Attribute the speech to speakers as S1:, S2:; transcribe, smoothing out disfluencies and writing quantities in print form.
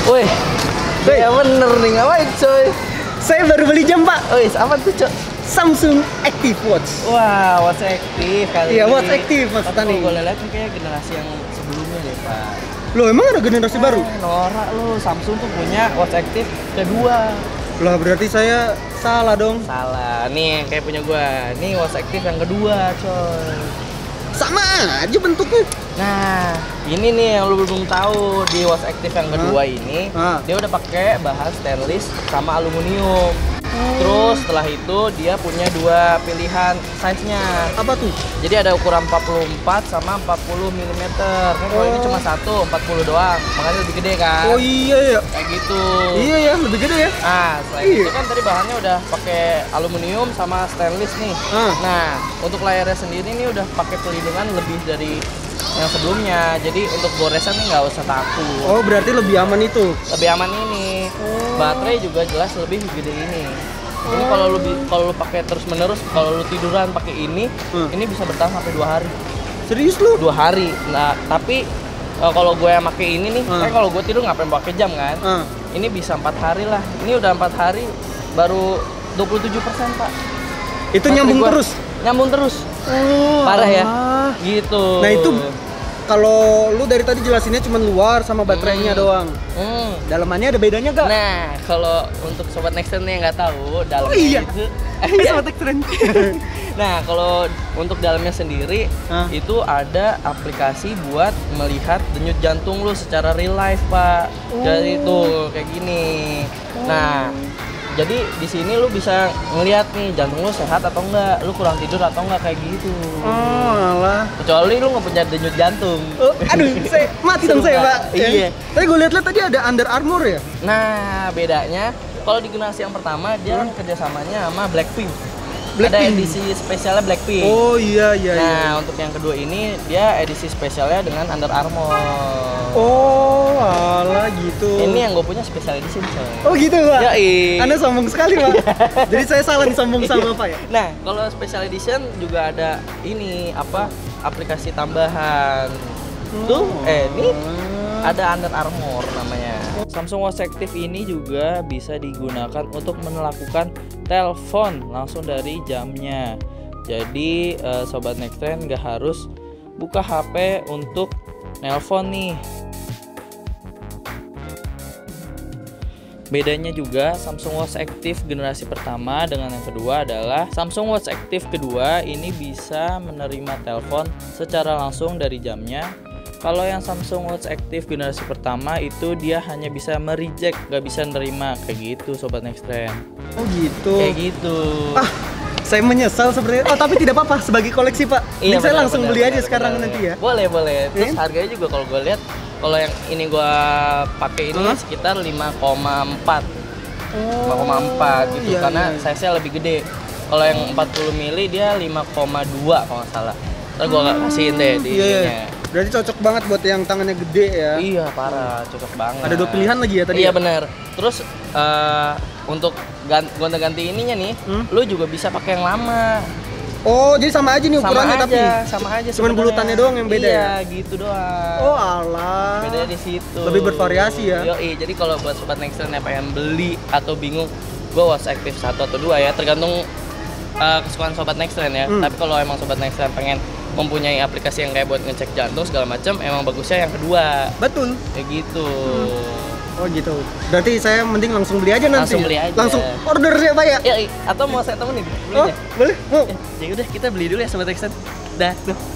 S1: Wih, ya bener nih, ngapain coy?
S2: Saya baru beli jam, Pak.
S1: Wih, apa tuh cok?
S2: Samsung Active Watch.
S1: Wah, Watch Active kali
S2: Iya,
S1: ini.
S2: Watch Active maksudnya
S1: Tapi
S2: nih.
S1: kalau gue lihat nih kayak generasi yang sebelumnya deh Pak.
S2: Loh, emang ada generasi baru?
S1: Norak lu, Samsung tuh punya Watch Active kedua.
S2: Lah, berarti saya salah dong.
S1: Salah, nih yang kayak punya gua. Nih Watch Active yang kedua coy.
S2: Sama aja bentuknya.
S1: Nah, ini nih yang lu belum tahu di Watch Active yang kedua ini, dia udah pakai bahan stainless sama aluminium. Terus setelah itu dia punya dua pilihan size-nya.
S2: Apa tuh?
S1: Jadi ada ukuran 44 sama 40 mm. Kan kalau ini cuma 40 doang, makanya lebih gede kan?
S2: Oh iya ya.
S1: Kayak gitu.
S2: Iya ya, lebih gede ya.
S1: Nah, selain itu kan tadi bahannya udah pakai aluminium sama stainless nih. Nah, untuk layarnya sendiri nih udah pakai pelindungan lebih dari yang sebelumnya. Jadi untuk goresan nih nggak usah takut.
S2: Oh, berarti lebih aman itu.
S1: Lebih aman ini. Baterai juga jelas lebih gede ini. Ini kalau lu pakai terus-menerus, kalau lu tiduran pakai ini bisa bertahan sampai 2 hari.
S2: Serius lu?
S1: 2 hari. Nah, tapi kalau gue yang pakai ini nih, kan kalau gue tidur ngapain pakai jam kan? Ini bisa 4 hari lah. Ini udah 4 hari baru 27%, Pak.
S2: Itu
S1: Baterai
S2: nyambung
S1: gua
S2: terus.
S1: Nyambung terus.
S2: Oh,
S1: Parah ya? Gitu.
S2: Nah, itu kalau lu dari tadi jelasinnya cuma luar sama baterainya doang. Dalamannya ada bedanya gak?
S1: Nah, kalau untuk sobat Nextren yang nggak tahu, dalamnya itu
S2: sobat Nextren.
S1: Nah, kalau untuk dalamnya sendiri itu ada aplikasi buat melihat denyut jantung lu secara real life, Pak. Jadi itu kayak gini. Nah, jadi di sini lu bisa ngelihat nih jantung lu sehat atau enggak, lu kurang tidur atau enggak kayak gitu.
S2: Oh, alah.
S1: Kecuali lu nggak punya denyut jantung.
S2: Aduh, saya mati dong saya, Pak.
S1: Iya.
S2: Tapi gue lihat tadi ada Under Armour ya.
S1: Nah, bedanya kalau di generasi yang pertama dia kan kerjasamanya sama Blackpink. Ada edisi spesialnya Blackpink.
S2: Oh iya.
S1: Nah, untuk yang kedua ini dia edisi spesialnya dengan Under Armour.
S2: Oh, alah gitu.
S1: Ini yang gue punya special edition, coy.
S2: Oh gitu, Pak.
S1: Yoi.
S2: Anda sombong sekali, Pak. Jadi saya salah disombong sama apa ya?
S1: Nah, kalau special edition juga ada ini aplikasi tambahan. Tuh, ini ada Under Armour namanya. Samsung Watch Active ini juga bisa digunakan untuk melakukan telepon langsung dari jamnya. Jadi sobat Nextren nggak harus buka HP untuk nelpon nih. Bedanya juga Samsung Watch Active generasi pertama dengan yang kedua adalah Samsung Watch Active kedua ini bisa menerima telepon secara langsung dari jamnya. Kalau yang Samsung Watch Active generasi pertama itu dia hanya bisa mereject, nggak bisa nerima kayak gitu sobat Nextren.
S2: Oh gitu.
S1: Kayak gitu.
S2: Saya menyesal sebenarnya. Oh, tapi tidak apa-apa sebagai koleksi, Pak.
S1: Iya,
S2: saya langsung
S1: benar,
S2: beli aja
S1: benar,
S2: sekarang
S1: benar.
S2: nanti ya.
S1: Boleh. Terus harganya juga kalau gue lihat, kalau yang ini gue pakai ini sekitar 5,4. 5,4 gitu
S2: iya,
S1: karena
S2: iya.
S1: size-nya lebih gede. Kalau yang 40 mili dia 5,2 kalau nggak salah. Ntar gue kasihin deh di ininya.
S2: Berarti cocok banget buat yang tangannya gede ya.
S1: Iya, parah, cocok banget.
S2: Ada 2 pilihan lagi ya tadi.
S1: Iya
S2: ya?
S1: benar. Terus untuk gonta-ganti ininya nih, lu juga bisa pakai yang lama.
S2: Oh, jadi sama aja nih ukurannya tapi.
S1: Sama aja.
S2: Cuman
S1: sebenarnya.
S2: bulutannya doang yang beda
S1: iya,
S2: ya.
S1: Gitu doang.
S2: Oh, alah.
S1: Bedanya di situ.
S2: Lebih bervariasi ya.
S1: Yoi, jadi kalau buat sobat Nextren yang pengen beli atau bingung, gua Watch Active 1 atau 2 ya, tergantung kesukaan sobat Nextren ya. Tapi kalau emang sobat Nextren pengen mempunyai aplikasi yang kayak buat ngecek jantung segala macam, emang bagusnya yang kedua.
S2: Betul.
S1: Kayak gitu.
S2: Oh gitu. Berarti saya mending langsung beli aja nanti.
S1: Langsung beli aja.
S2: Langsung order ya, Pak ya?
S1: Ya, atau mau saya temenin? Beli
S2: Oh,
S1: aja.
S2: boleh. Mau.
S1: Ya udah kita beli dulu ya sobat Nextren. Dah.